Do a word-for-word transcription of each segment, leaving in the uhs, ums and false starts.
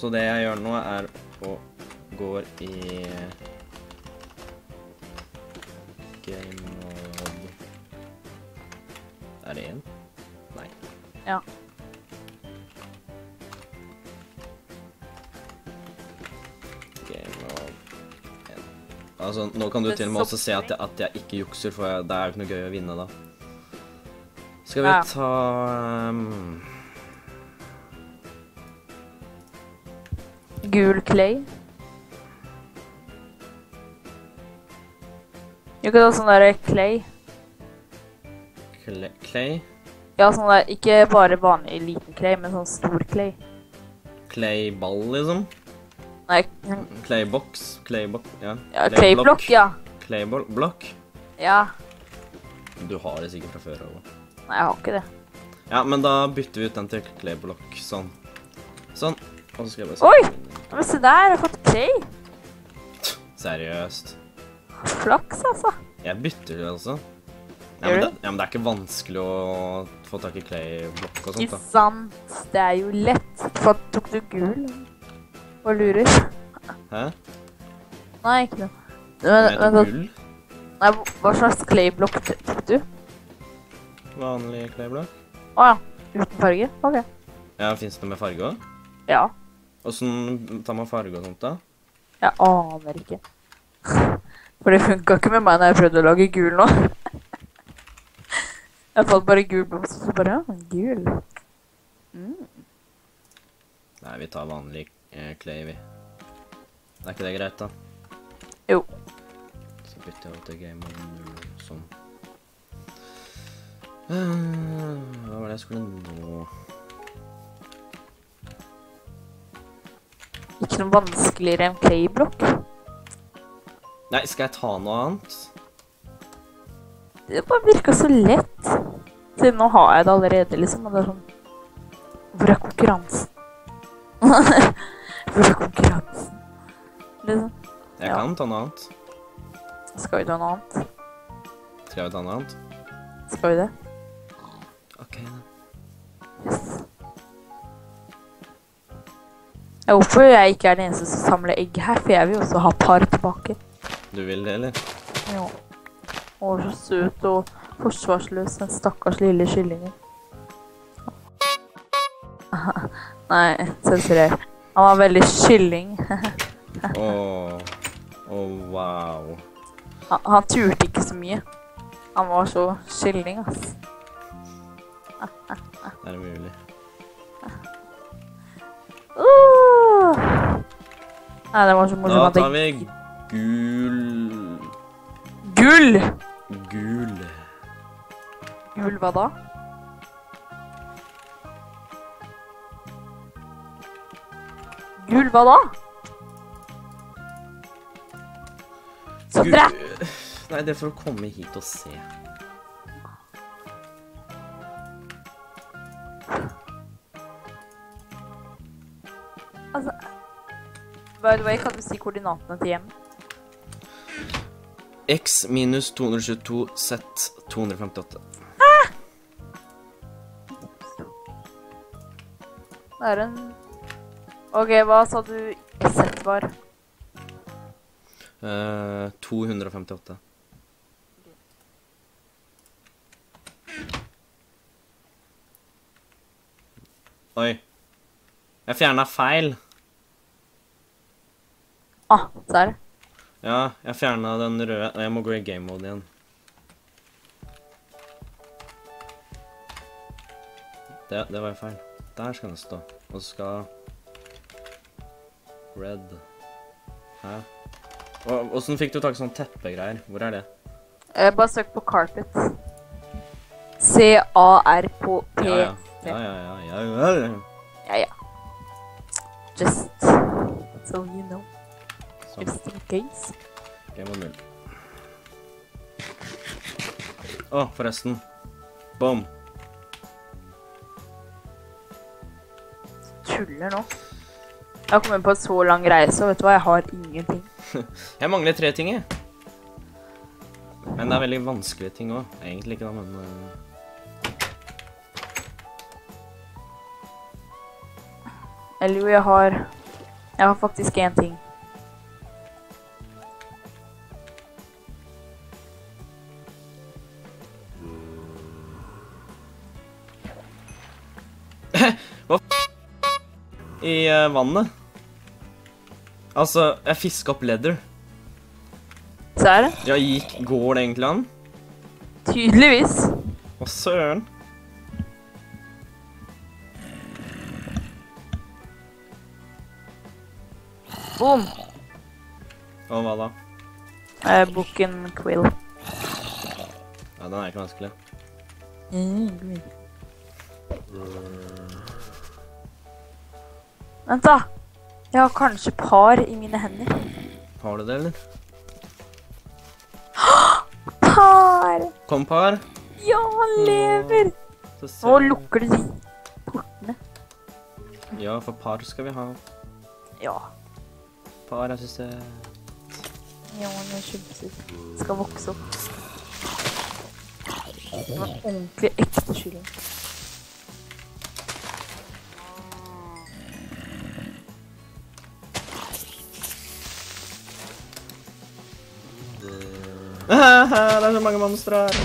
Så det jeg gjør nå er å gå i game mode. Er det en? Nei. Ja. Game mode en. Altså, nå kan du til og med også se at jeg, at jeg ikke jukser, for jeg, det er jo ikke noe gøy å vinne da. Skal vi Ja. ta... Um, Gul clay. Du kan ha sånn der clay. Clay? Clay? Ja, sånn der, ikke bare vanlig liten clay, men sånn stor clay. Clayball, liksom? Nei, Claybox? Claybox, ja. ja, clayblock, ja. Clayblock? Ja. Du har det sikkert fra før også. Nei, jeg har ikke det. Ja, men da bytter vi ut den til clayblock, sånn. Sånn. Og så skal jeg bare se. Oi! Men se der, jeg har fått clay. Seriøst. Flaks, altså. Jeg bytter det altså. Ja, Gjør men du? det, ja, men det er ikke vanskelig å få tak i clayblock og sånt Ikke da. sant. Det er jo lett. For tok du gul? Og lurer. Hæ? Nei, ikke noe. Men Men, jeg men, tok gull. nei, hva slags clayblock tok du? Vanlig clayblock. Åja, uten farge? Ok. Ja, finnes det med farge også? Ja, Hvordan tar man farge og sånt da? jeg aner ikke. For det funket ikke med meg når jeg prøvde å lage gul nå. Jeg falt bare gul blomst, så bare, ja, gul. Mm. Nei, vi tar vanlig eh, clay, vi. Er ikke det greit da? Jo. Så bytter jeg over til game mode null, sånn. Uh, hva var det jeg skulle nå? Ikke noe vanskeligere enn clayblock. Nei, skal jeg ta noe annet? Det bare virker så lett. Siden nå har jeg det allerede, liksom, og det er sånn... Hvor er konkurransen? Hvor er konkurransen? Liksom. Jeg Ja. kan ta noe annet. Skal vi ta noe annet? Skal jeg ta noe annet? Skal vi det? Ok, da. Yes. Jeg håper jeg ikke er den eneste som samler egg her, for jeg vil også ha par tilbake. Du vil det, eller? Ja. Og så søt og forsvarsløs, den stakkars lille kyllingen. Nei, sensurer. Han var veldig kylling. Åh, åh, wow. Han, han turte ikke så mye. Han var så kylling, ass. Det er mulig. Uh! Nei, det var så morsomt Da at det... tar vi gul... Gull! Gul. Gull hva da? Gull hva da? Sondre! Gul... Nei, det er for å komme hit og se. Altså... By the way, kan du si koordinatene til hjem? X minus to hundre tjueto, Z to hundre femtiåtte. Det er en... Ok, hva sa du Z var? Uh, to hundre femtiåtte. Oi. Jeg fjernet feil. Ah, der. Ja, jeg fjernet den røde. Jeg må gå i game mode igjen. Det, det var jo feil. Der skal den stå. Og så skal... Red. Hæ? Og, hvordan fikk du tak i sånn teppegreier? Hvor er det? Eh, bare søk på carpet. C A R P P. Ja, ja. Ja, ja, ja, ja, ja, ja. Ja, ja. Just so you know. Sånn. Just in case. Game mode null. Å, forresten. Boom. Tuller nå. Jeg har kommet på en så lang reise, og vet du hva? Jeg har ingenting. Jeg mangler tre ting, jeg. Men det er veldig vanskelige ting også. Egentlig ikke da, men... Uh... Eller jo, jeg har Jeg har faktisk en ting. Hva f*** I uh, vannet? Altså, jeg fisket opp leather. Ser det? Ja, gikk, går det egentlig an? Tydeligvis. Å, søren. Boom. Og hva da? Eh, Boken Quill. Ja, den er ikke vanskelig. Mm. Vent da. Jeg har kanskje par i mine hender. Har du det, eller? Par! Kom, par. Ja, han lever! Så ser Nå vi. lukker de portene. Ja, for par skal vi ha. Ja. Par, jeg synes det... Ja, han er kjempesur. Skal vokse opp. Det var ordentlig ekte kylling. Haha, det er så mange monstre her.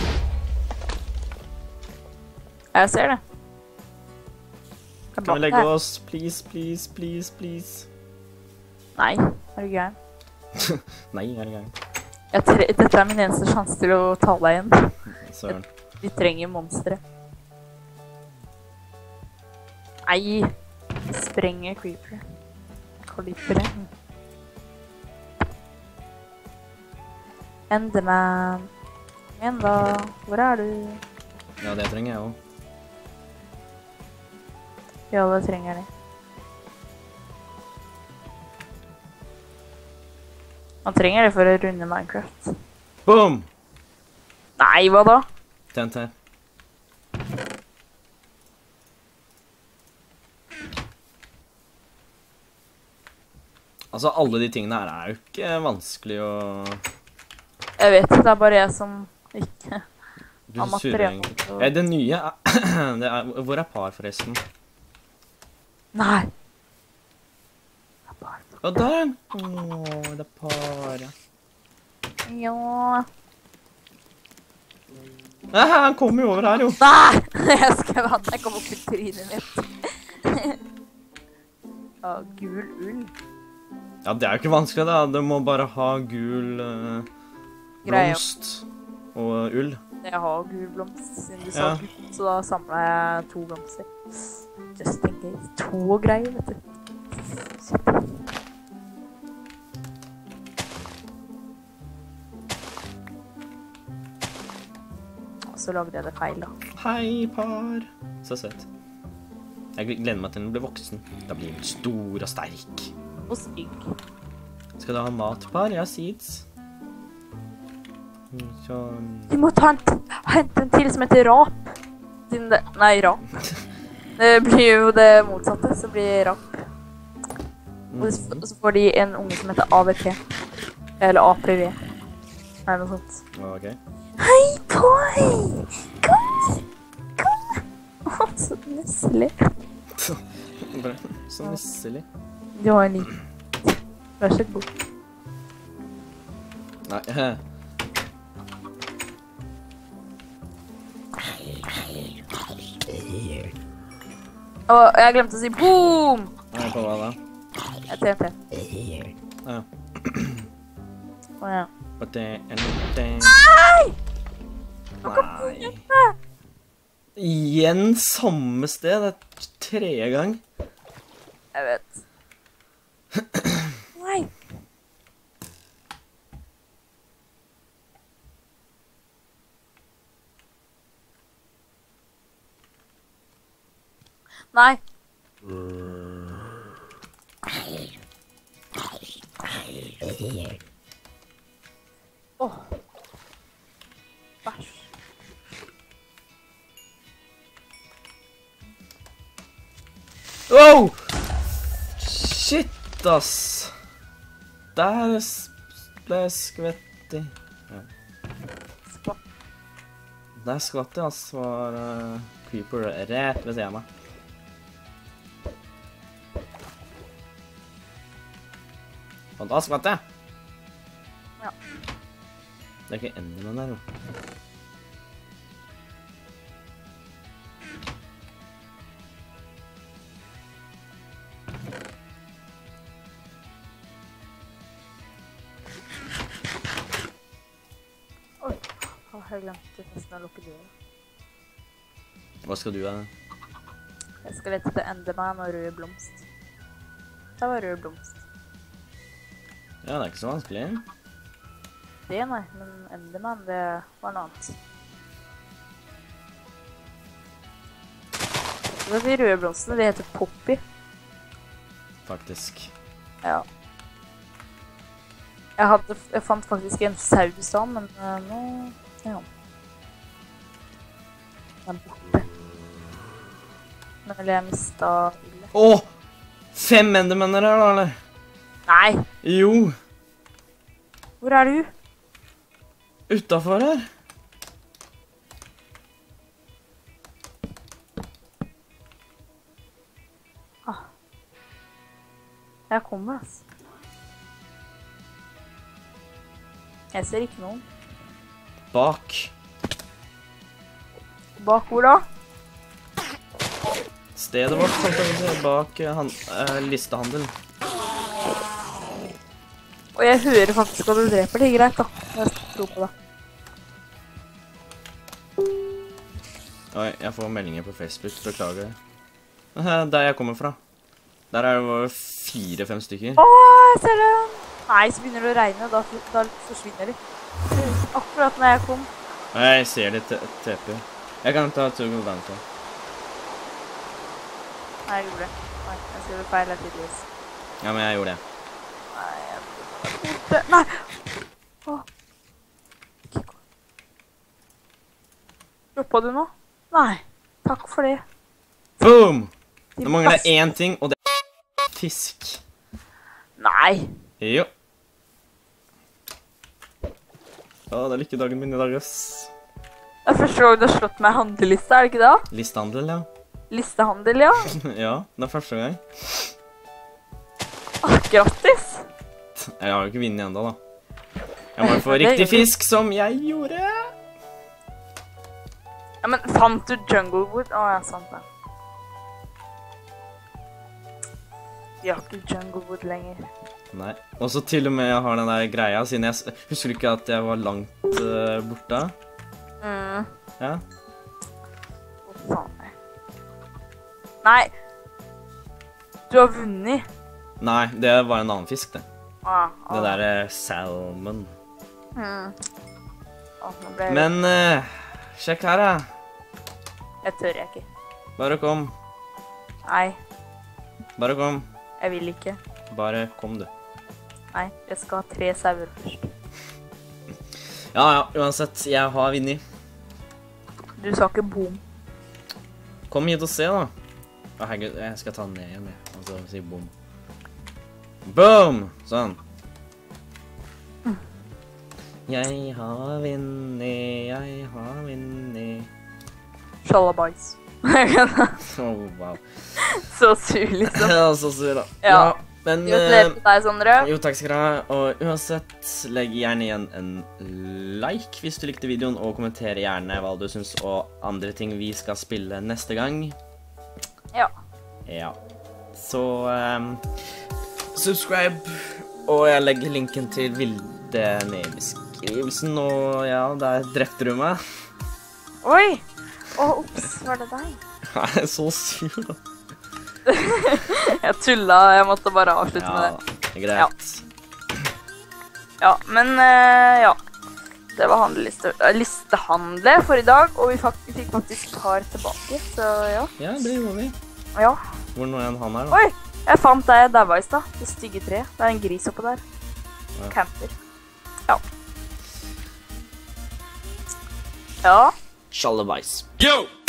Jeg ser det. Det er Kan vi bak legge her. oss? Please, please, please, please. Nei, er du gæren? Nei, er det gang. Jeg tre Dette er min eneste sjanse til å ta deg igjen. Søren. Vi trenger monstre. Nei. Sprenger creeper. Kalipere. Enderman. Kom igjen da. Hvor er du? Ja, det trenger jeg også. Ja, det trenger de. Man trenger det for å runde Minecraft. Boom! Nei, hva da? Tent her. Altså, alle de tingene her er jo ikke vanskelig å... Jeg vet, det er bare jeg som ikke Du har surrer materiale. egentlig. og- Ja, det nye er... det er... Hvor er par, forresten? Nei. Det er bare... Å, der er den! Åh, det er par, ja. Ja... Nei, han kommer jo over her, jo. Nei! Jeg skal at jeg kom opp i trynet mitt. Ja, gul ull. Ja, det er jo ikke vanskelig, da. Du må bare ha gul uh, Greie. blomst og ull. Jeg har gul blomst siden du sa Ja. gul, så da samlet jeg to blomster. Just in case. To greier, vet du. Shit. Og så lagde jeg det feil, da. Hei, par. Så søt. Jeg gleder meg til den blir voksen. Da blir den stor og sterk. Og stygg. Skal du ha mat, par? Jeg har seeds. Sånn... Du må ta en, hente en til som heter rap. Siden det, nei, rap. Det blir jo det motsatte, så blir det rap. Og så så får de en unge som heter A V P. Eller A P V. Eller noe sånt. Ok. Hei, boy! Kom! Kom! Å, så nusselig. Bare så misselig. Du har en liten. Vær så god. Nei, hæ. Å, jeg glemte å si boom! Nei, på hva da? Jeg T N T. Ja. Å ja. But det er det... Nei! Nei. Igjen samme sted. Det er tredje gang. Jeg vet. Nei. Nei. Åh. Bæsj. Wow! Shit, ass. Der s- ble jeg skvett i. Ja. Skvatt. Der skvatt jeg, ass, var uh, creeper rett ved siden av meg. Og da skvatt jeg. Ja. Det er ikke Enderman der, jo. Oi, Åh, jeg glemte nesten å lukke døra. Hva skal du gjøre? Jeg skal lete etter Enderman og rød blomst. Det var rød blomst. Ja, det er ikke så vanskelig. Det, nei, men Enderman, det var noe annet. Så de røde blomstene, de heter Poppy. Faktisk. Ja. Jeg, hadde, jeg fant faktisk en saus da, men uh, nå... Ja. Den er borte. Men eller jeg mistet ille. Åh! Fem endermenner her, da, eller? Nei! Jo! Hvor er du? Utenfor her. Ah. Jeg kommer, altså. Jeg ser ikke noen. Bak. Bak hvor da? Stedet vårt, holdt jeg på å si, bak eh, han, eh, listehandel. Og jeg hører faktisk at du dreper det, greit da. Jeg tror på det. Oi, jeg får meldinger på Facebook, beklager. Eh, Der jeg kommer fra. Der er det fire-fem stykker. Åh, jeg ser det! Nei, så begynner det å regne, da, da forsvinner de. Akkurat når jeg kom. Nei, jeg ser det T P. Jeg kan ta Tuggle Dante. Nei, jeg gjorde det. Nei, jeg ser det feil her tydeligvis. Ja, men jeg gjorde det. Nei, jeg burde vært borte. Nei! Åh. Ikke gå. Droppa du nå? Nei, takk for det. Boom! Din Nå mangler best- jeg én ting, og det er fisk. Nei. Jo. Å, det er lykkedagen min i dag, ass. Det er første gang du har slått meg handleliste, er det ikke det? Listehandel, ja. Listehandel, ja. Ja, det er første gang. Åh, grattis. Jeg har jo ikke vunnet enda, da. Jeg må jo få Det riktig gjør du. fisk, som jeg gjorde. Ja, men fant du Junglewood? Å, ja, sant det. Vi har ikke Junglewood lenger. Nei. Og så til og med jeg har den der greia, siden jeg s- husker ikke at jeg var langt uh, borte. Mm. Ja. Å, faen meg. Nei. Du har vunnet. Nei, det var en annen fisk, det. Ah, ah. Det der er salmon. Mm. Å, nå ble jeg... Men, uh, sjekk her, da. Jeg tør jeg ikke. Bare kom. Nei, Bare kom. jeg vil ikke. Bare kom, du. Nei, jeg skal ha tre sauer først. Ja, ja, uansett, jeg har vunnet. Du sa ikke boom. Kom hit og se, da. Å, herregud, jeg skal ta den ned igjen, jeg. Altså, si boom. Boom! Sånn. Jeg har vunnet, jeg har vunnet. Sjalabais. Åh, wow. Så sur, liksom. Ja, så sur, da. Ja. men... Gratulerer eh, til deg, Sondre. Jo, takk skal du ha. Og uansett, legg gjerne igjen en like hvis du likte videoen, og kommenter gjerne hva du synes og andre ting vi skal spille neste gang. Ja. Ja. Så, um, subscribe, og jeg legger linken til bildet ned i beskrivelsen, og ja, der drepte du meg. Oi! Å, ups, var det deg? Jeg er så sur, da. Jeg tulla, jeg måtte bare avslutte Ja, med det. greit. Ja, men eh, ja. Det var handleliste, eh, listehandle for i dag, og vi fak fikk faktisk par tilbake, så ja. Ja, det gjorde vi. Ja. Hvor nå er han her, da? Oi, jeg fant deg i daua i stad. Det stygge tre. Det er en gris oppå der. Ja. Camper. Ja. Ja. Sjalabais. Yo!